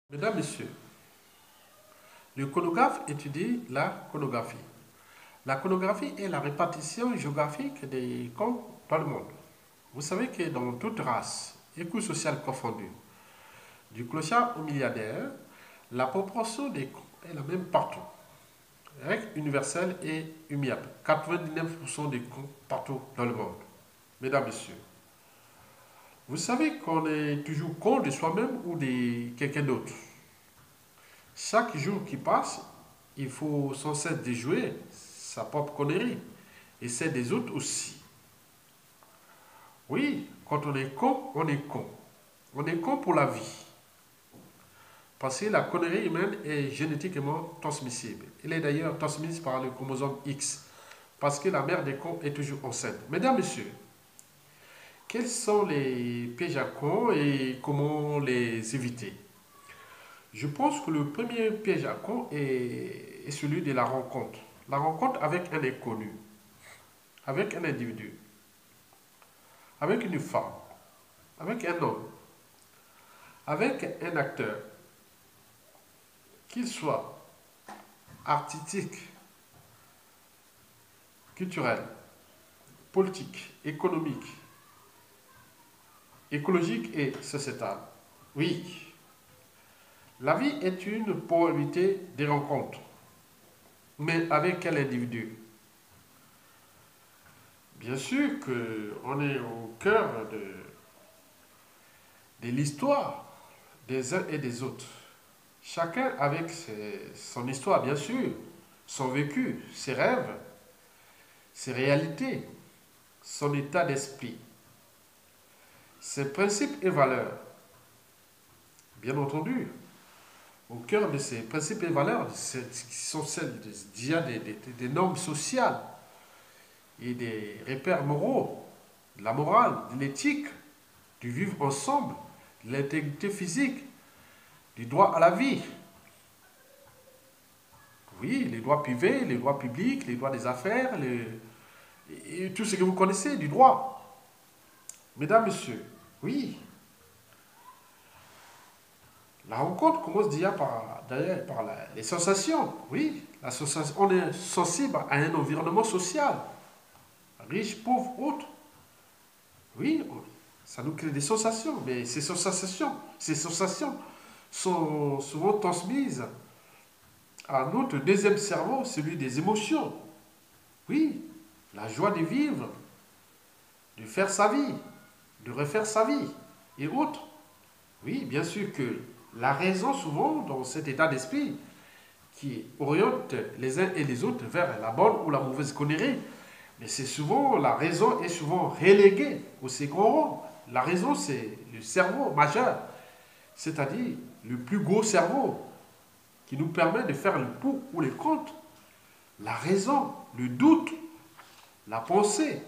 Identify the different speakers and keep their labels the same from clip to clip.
Speaker 1: Mesdames, Messieurs, le chronographe étudie la chronographie. La chronographie est la répartition géographique des corps dans le monde. Vous savez que dans toute race et couche sociale confondue, du clochard au milliardaire, la proportion des corps est la même partout. Règle universelle et immuable. 99% des corps partout dans le monde. Mesdames, Messieurs, vous savez qu'on est toujours con de soi-même ou de quelqu'un d'autre. Chaque jour qui passe, il faut sans cesse déjouer sa propre connerie et celle des autres aussi. Oui, quand on est con, on est con. On est con pour la vie. Parce que la connerie humaine est génétiquement transmissible. Elle est d'ailleurs transmise par le chromosome X. Parce que la mère des cons est toujours enceinte. Mesdames, Messieurs, quels sont les pièges à cons et comment les éviter? Je pense que le premier piège à con est celui de la rencontre. La rencontre avec un inconnu, avec un individu, avec une femme, avec un homme, avec un acteur, qu'il soit artistique, culturel, politique, économique, écologique et sociétal. Oui, la vie est une probabilité de rencontre. Mais avec quel individu? Bien sûr qu'on est au cœur de l'histoire des uns et des autres. Chacun avec son histoire, bien sûr, son vécu, ses rêves, ses réalités, son état d'esprit, ses principes et valeurs. Bien entendu, au cœur de ces principes et valeurs, qui sont celles des normes sociales et des repères moraux, de la morale, de l'éthique, du vivre ensemble, de l'intégrité physique, du droit à la vie. Oui, les droits privés, les droits publics, les droits des affaires, et tout ce que vous connaissez du droit. Mesdames, Messieurs, oui, la rencontre commence déjà d'ailleurs par les sensations. Oui, la sensation, on est sensible à un environnement social, riche, pauvre, autre. Oui, ça nous crée des sensations, mais ces sensations sont souvent transmises à notre deuxième cerveau, celui des émotions. Oui, la joie de vivre, de faire sa vie, de refaire sa vie et autres. Oui, bien sûr que la raison, souvent, dans cet état d'esprit, qui oriente les uns et les autres vers la bonne ou la mauvaise connerie, mais c'est souvent, la raison est souvent reléguée au second rang. La raison, c'est le cerveau majeur, c'est-à-dire le plus gros cerveau, qui nous permet de faire le pour ou le contre. La raison, le doute, la pensée.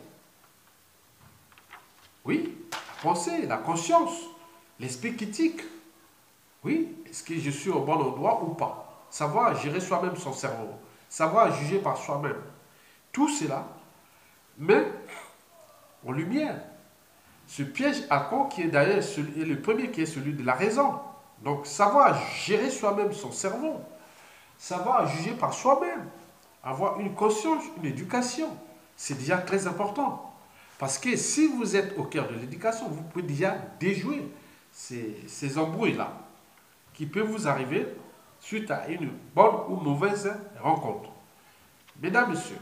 Speaker 1: Oui, la pensée, la conscience, l'esprit critique. Oui, est-ce que je suis au bon endroit ou pas? Savoir gérer soi-même son cerveau, savoir juger par soi-même. Tout cela met en lumière ce piège à con qui est d'ailleurs le premier qui est celui de la raison. Donc savoir gérer soi-même son cerveau, savoir juger par soi-même, avoir une conscience, une éducation, c'est déjà très important. Parce que si vous êtes au cœur de l'éducation, vous pouvez déjà déjouer ces embrouilles-là qui peuvent vous arriver suite à une bonne ou mauvaise rencontre. Mesdames, Messieurs,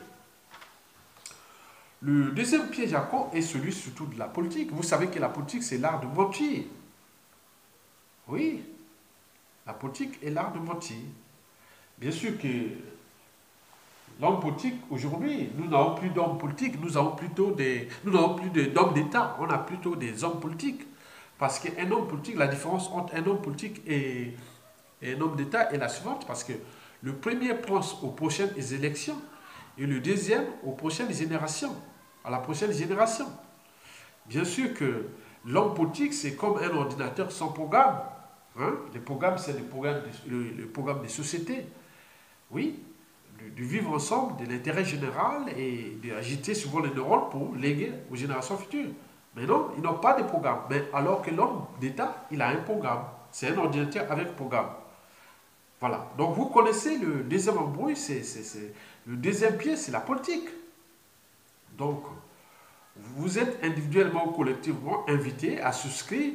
Speaker 1: le deuxième piège à con est celui surtout de la politique. Vous savez que la politique, c'est l'art de mentir. Oui, la politique est l'art de mentir. Bien sûr que l'homme politique, aujourd'hui, nous n'avons plus d'hommes politiques, nous n'avons plus d'hommes d'État, on a plutôt des hommes politiques. Parce qu'un homme politique, la différence entre un homme politique et un homme d'État est la suivante, parce que le premier pense aux prochaines élections et le deuxième aux prochaines générations, à la prochaine génération. Bien sûr que l'homme politique, c'est comme un ordinateur sans programme. Hein? Les programmes, c'est le programme des sociétés. Oui, du vivre ensemble, de l'intérêt général et d'agiter souvent les neurones pour léguer aux générations futures. Mais non, ils n'ont pas de programme. Mais alors que l'homme d'État, il a un programme. C'est un ordinateur avec programme. Voilà. Donc vous connaissez le deuxième embrouille, le deuxième pied, c'est la politique. Donc, vous êtes individuellement ou collectivement invité à souscrire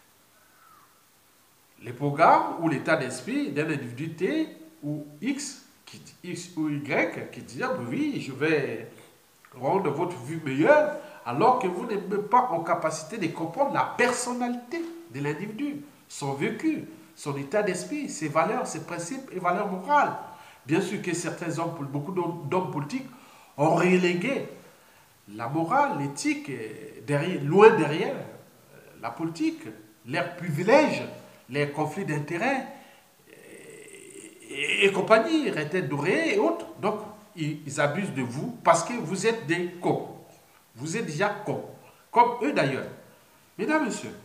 Speaker 1: les programmes ou l'état d'esprit d'un individu T ou X, X ou Y qui dit, ah, oui, je vais rendre votre vie meilleure, alors que vous n'êtes même pas en capacité de comprendre la personnalité de l'individu, son vécu, son état d'esprit, ses valeurs, ses principes et valeurs morales. Bien sûr que certains hommes, beaucoup d'hommes politiques ont relégué la morale, l'éthique, loin derrière la politique, leurs privilèges, les conflits d'intérêts et compagnie, étaient dorés et autres. Donc, ils abusent de vous parce que vous êtes des cons. Vous êtes déjà cons. Comme eux d'ailleurs. Mesdames, Messieurs,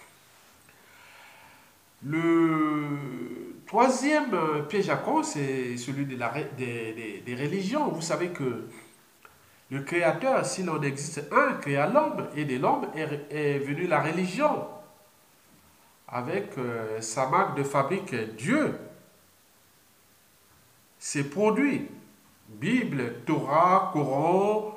Speaker 1: le troisième piège à cons, c'est celui des religions. Vous savez que le Créateur, s'il en existe un, créa l'homme, et de l'homme est venue la religion, avec sa marque de fabrique Dieu, ses produits, Bible, Torah, Coran,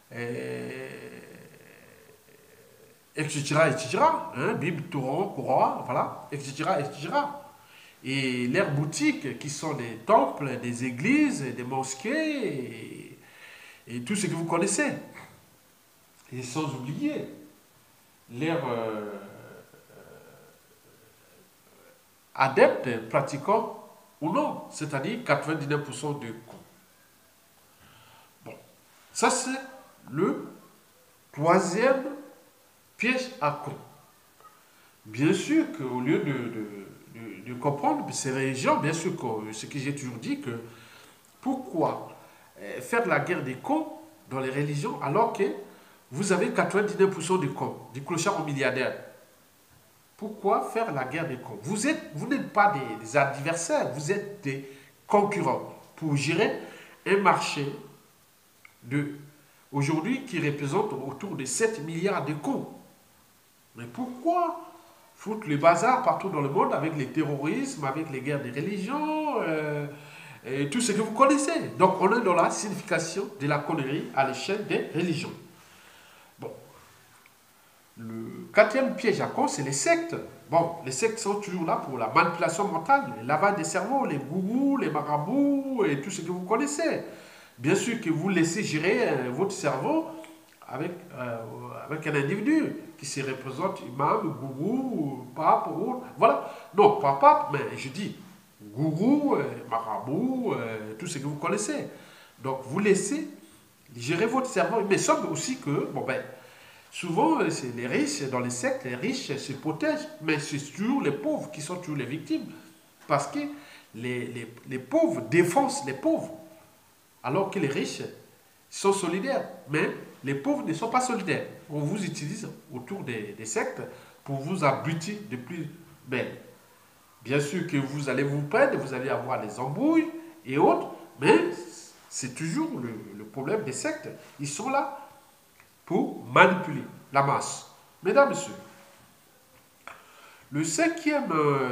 Speaker 1: etc., etc. Hein, Bible, Torah, Coran, voilà, etc., etc. Et leurs boutiques, qui sont des temples, des églises, des mosquées, et tout ce que vous connaissez. Et sans oublier leurs adeptes pratiquants ou non, c'est-à-dire 99% de cons. Bon, ça c'est le troisième piège à cons. Bien sûr qu'au lieu de comprendre ces religions, bien sûr que ce que j'ai toujours dit, que pourquoi faire la guerre des cons dans les religions alors que vous avez 99% de cons, des clochards aux milliardaires. Pourquoi faire la guerre des cons? Vous n'êtes pas des adversaires, vous êtes des concurrents pour gérer un marché aujourd'hui qui représente autour de 7 milliards de cons. Mais pourquoi foutre le bazar partout dans le monde avec les terrorismes, avec les guerres des religions, et tout ce que vous connaissez? Donc on est dans la signification de la connerie à l'échelle des religions. Bon. Le quatrième piège à cons, c'est les sectes. Bon, les sectes sont toujours là pour la manipulation mentale, le lavage des cerveaux, les gourous, les marabouts et tout ce que vous connaissez. Bien sûr que vous laissez gérer votre cerveau avec un individu qui se représente imam, gourou, pape, ou voilà. Non, pas pape, mais je dis gourou, marabout, tout ce que vous connaissez. Donc vous laissez gérer votre cerveau. Mais sauf aussi que, bon ben, souvent, c'est les riches, dans les sectes, les riches se protègent, mais c'est toujours les pauvres qui sont toujours les victimes. Parce que les pauvres défoncent les pauvres, alors que les riches sont solidaires. Mais les pauvres ne sont pas solidaires. On vous utilise autour des sectes pour vous abrutir de plus belle. Bien sûr que vous allez vous prendre, vous allez avoir des embrouilles et autres, mais c'est toujours le problème des sectes. Ils sont là pour manipuler la masse. Mesdames, Messieurs, le cinquième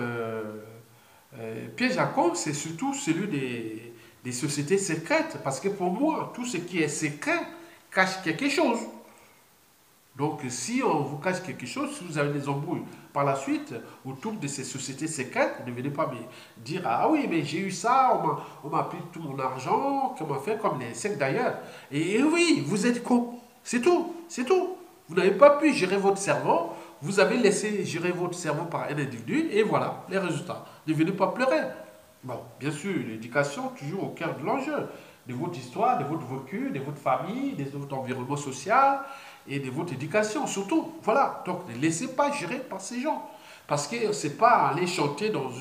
Speaker 1: piège à cons, c'est surtout celui des sociétés secrètes. Parce que pour moi, tout ce qui est secret cache quelque chose. Donc, si on vous cache quelque chose, si vous avez des embrouilles par la suite autour de ces sociétés secrètes, ne venez pas me dire, ah oui, mais j'ai eu ça, on m'a pris tout mon argent, qu'on m'a fait comme les sectes d'ailleurs. Et oui, vous êtes con. C'est tout, c'est tout. Vous n'avez pas pu gérer votre cerveau, vous avez laissé gérer votre cerveau par un individu, et voilà les résultats. Ne venez pas pleurer. Bon, bien sûr, l'éducation, toujours au cœur de l'enjeu, de votre histoire, de votre vécu, de votre famille, de votre environnement social, et de votre éducation, surtout. Voilà, donc ne laissez pas gérer par ces gens. Parce que ce n'est pas aller chanter dans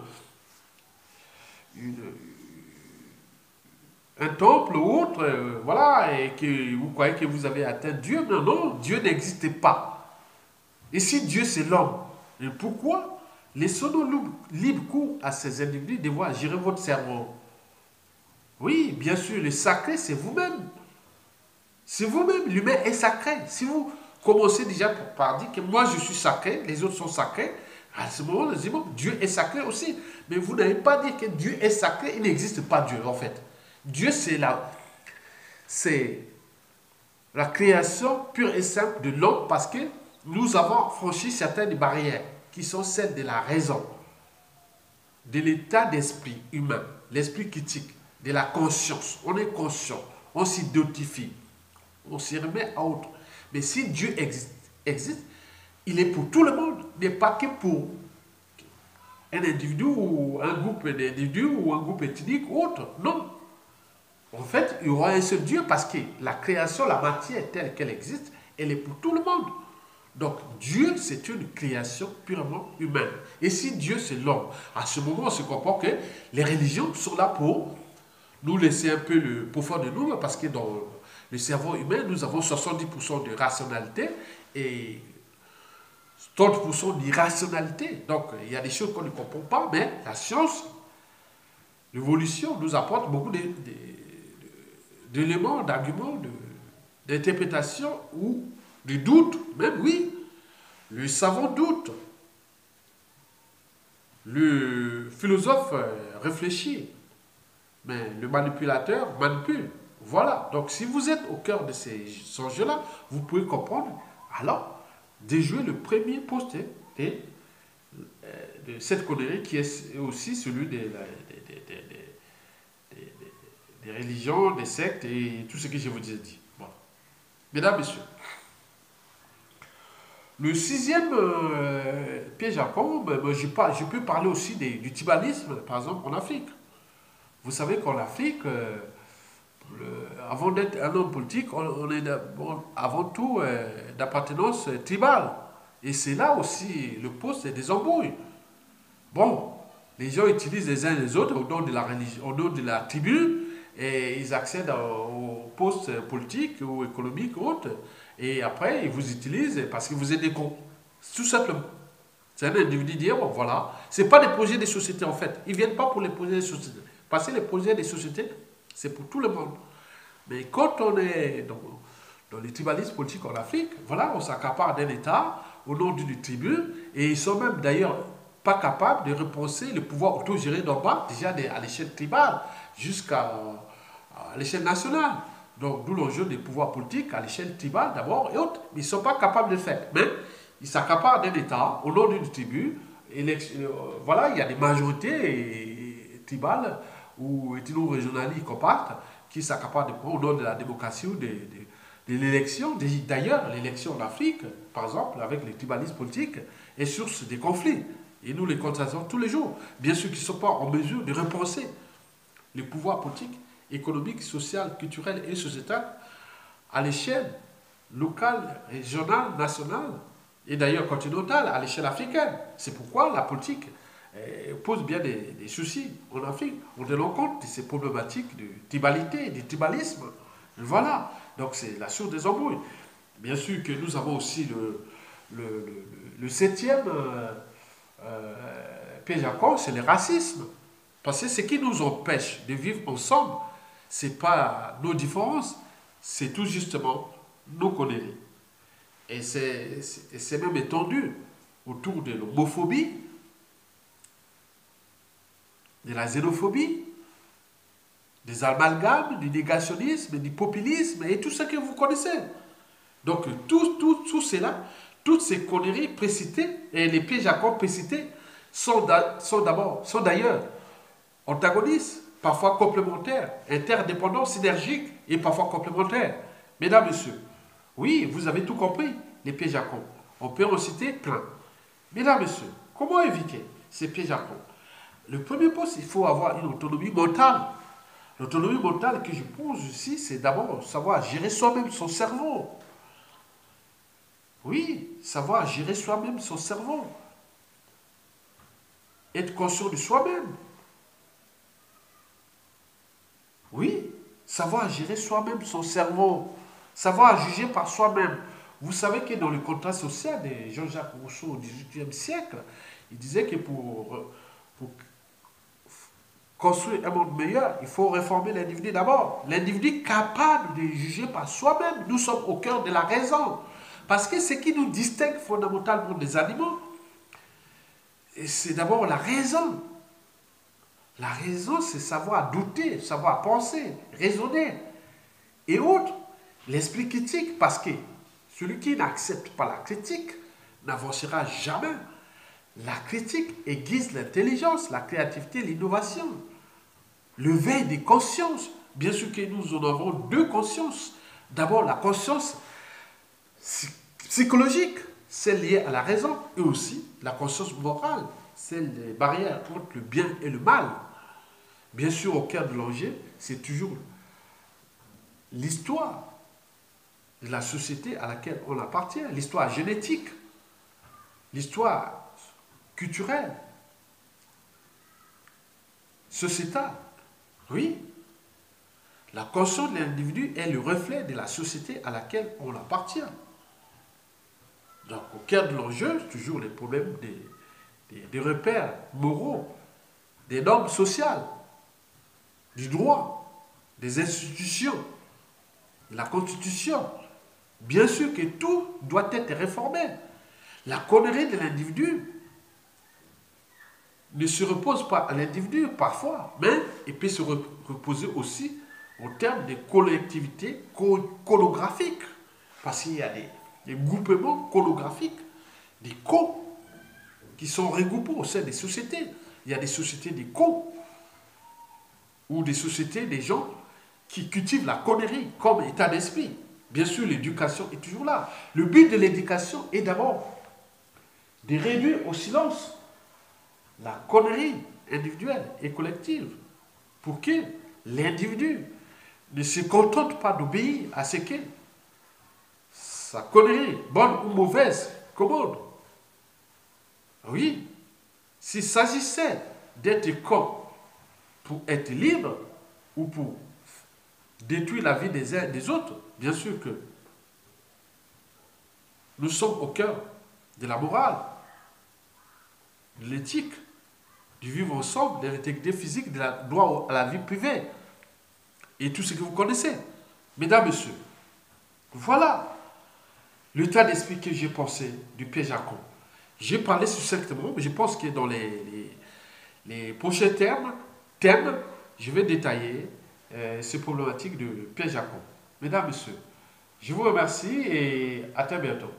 Speaker 1: un temple ou autre, voilà, et que vous croyez que vous avez atteint Dieu. Non, non, Dieu n'existe pas. Et si Dieu c'est l'homme, et pourquoi laissons-nous libre cours à ces individus de voir gérer votre cerveau? Oui, bien sûr, le sacré c'est vous-même. C'est vous-même, l'humain est sacré. Si vous commencez déjà par dire que moi je suis sacré, les autres sont sacrés, À ce moment, nous disons, Dieu est sacré aussi. Mais vous n'avez pas dit que Dieu est sacré, il n'existe pas Dieu, en fait. Dieu, c'est la création pure et simple de l'homme parce que nous avons franchi certaines barrières qui sont celles de la raison, de l'état d'esprit humain, l'esprit critique, de la conscience. On est conscient, on s'identifie, on se remet à autre. Mais si Dieu existe, il est pour tout le monde, il n'est pas que pour un individu ou un groupe d'individus ou un groupe ethnique ou autre. Non. En fait, il y aura un seul Dieu parce que la création, la matière telle qu'elle existe, elle est pour tout le monde. Donc Dieu, c'est une création purement humaine. Et si Dieu, c'est l'homme, à ce moment, on se comprend que les religions sont là pour nous laisser un peu le pouvoir de nous, parce que dans le cerveau humain, nous avons 70% de rationalité et 30% d'irrationalité. Donc il y a des choses qu'on ne comprend pas, mais la science, l'évolution nous apporte beaucoup d'éléments, d'arguments, d'interprétation ou de doute, même oui. Le savant doute. Le philosophe réfléchit. Mais le manipulateur manipule. Voilà. Donc si vous êtes au cœur de ces enjeux-là, vous pouvez comprendre. Alors, déjouer le premier poste de cette connerie qui est aussi celui des religions, des sectes et tout ce que je vous ai dit. Bon. Mesdames, Messieurs, le sixième piège à combe, je peux parler aussi du tribalisme, par exemple, en Afrique. Vous savez qu'en Afrique, avant d'être un homme politique, on est avant tout d'appartenance tribale. Et c'est là aussi le poste des embrouilles. Bon, les gens utilisent les uns les autres au nom de la religion, au nom de la tribu, et ils accèdent aux postes politiques ou économiques ou autres. Et après, ils vous utilisent parce que vous êtes des cons. Tout simplement. C'est un individu qui dit, bon, voilà. Ce n'est pas des projets des sociétés, en fait. Ils ne viennent pas pour les projets des sociétés. Parce que les projets des sociétés, c'est pour tout le monde. Mais quand on est dans les tribalismes politiques en Afrique, voilà, on s'accapare d'un État au nom d'une tribu, et ils sont même d'ailleurs pas capables de repenser le pouvoir autogéré d'en bas, déjà à l'échelle tribale, jusqu'à l'échelle nationale. Donc, d'où l'enjeu des pouvoirs politiques à l'échelle tribale d'abord et autres. Mais ils ne sont pas capables de le faire. Mais ils s'accaparent d'un État au nom d'une tribu. Voilà, il y a des majorités tribales ou ethno-régionales compactes qui s'accaparent au nom de la démocratie ou de l'élection. D'ailleurs, l'élection en Afrique, par exemple, avec les tribalismes politiques, est source des conflits. Et nous les constatons tous les jours. Bien sûr qu'ils ne sont pas en mesure de repenser les pouvoirs politiques, économiques, social, culturel et sociétal à l'échelle locale, régionale, nationale et d'ailleurs continentale, à l'échelle africaine. C'est pourquoi la politique pose bien des soucis en Afrique. On tient compte de ces problématiques de tribalité, du tribalisme. Voilà. Donc c'est la source des embrouilles. Bien sûr que nous avons aussi le septième piège à corps, c'est le racisme. Parce que ce qui nous empêche de vivre ensemble, ce n'est pas nos différences, c'est tout justement nos conneries. Et c'est même étendu autour de l'homophobie, de la xénophobie, des amalgames, du négationnisme, du populisme et tout ce que vous connaissez. Donc tout cela, toutes ces conneries précitées et les pièges à corps précités sont d'ailleurs antagonistes, parfois complémentaires, interdépendants, synergiques et parfois complémentaires. Mesdames, Messieurs, oui, vous avez tout compris, les pièges à corps. On peut en citer plein. Mesdames, Messieurs, comment éviter ces pièges à corps? Le premier point, il faut avoir une autonomie mentale. L'autonomie mentale que je pose ici, c'est d'abord savoir gérer soi-même son cerveau. Oui, savoir gérer soi-même son cerveau. Être conscient de soi-même. Oui, savoir gérer soi-même son cerveau. Savoir juger par soi-même. Vous savez que dans le contrat social de Jean-Jacques Rousseau au XVIIIe siècle, il disait que pour construire un monde meilleur, il faut réformer l'individu d'abord. L'individu capable de juger par soi-même. Nous sommes au cœur de la raison. Parce que ce qui nous distingue fondamentalement des animaux, c'est d'abord la raison. La raison, c'est savoir douter, savoir penser, raisonner. Et autres, l'esprit critique, parce que celui qui n'accepte pas la critique n'avancera jamais. La critique aiguise l'intelligence, la créativité, l'innovation. Le veille des consciences. Bien sûr que nous en avons deux consciences. D'abord, la conscience psychologique, celle liée à la raison, et aussi la conscience morale, celle des barrières entre le bien et le mal. Bien sûr, au cœur de l'enjeu, c'est toujours l'histoire de la société à laquelle on appartient, l'histoire génétique, l'histoire culturelle, sociétale. Oui, la conscience de l'individu est le reflet de la société à laquelle on appartient. Donc, au cœur de l'enjeu, toujours les problèmes des repères moraux, des normes sociales, du droit, des institutions, de la Constitution. Bien sûr que tout doit être réformé. La connerie de l'individu ne se repose pas à l'individu parfois, mais il peut se reposer aussi au terme des collectivités chronographiques. Parce qu'il y a des groupements chronographiques, des co qui sont regroupés au sein des sociétés. Il y a des sociétés des co ou des sociétés des gens qui cultivent la connerie comme état d'esprit. Bien sûr, l'éducation est toujours là. Le but de l'éducation est d'abord de réduire au silence la connerie individuelle et collective pour que l'individu ne se contente pas d'obéir à ce que sa connerie, bonne ou mauvaise, commande. Oui, s'il s'agissait d'être comme pour être libre ou pour détruire la vie des uns et des autres, bien sûr que nous sommes au cœur de la morale, de l'éthique, du vivre ensemble, de l'intégrité physique, de la droit à la vie privée et tout ce que vous connaissez. Mesdames, Messieurs, voilà l'état d'esprit que j'ai pensé du piège à con. J'ai parlé succinctement, mais je pense que dans les prochains thèmes, je vais détailler ces problématiques de piège à con. Mesdames, Messieurs, je vous remercie et à très bientôt.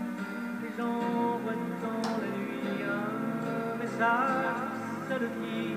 Speaker 2: Seul qui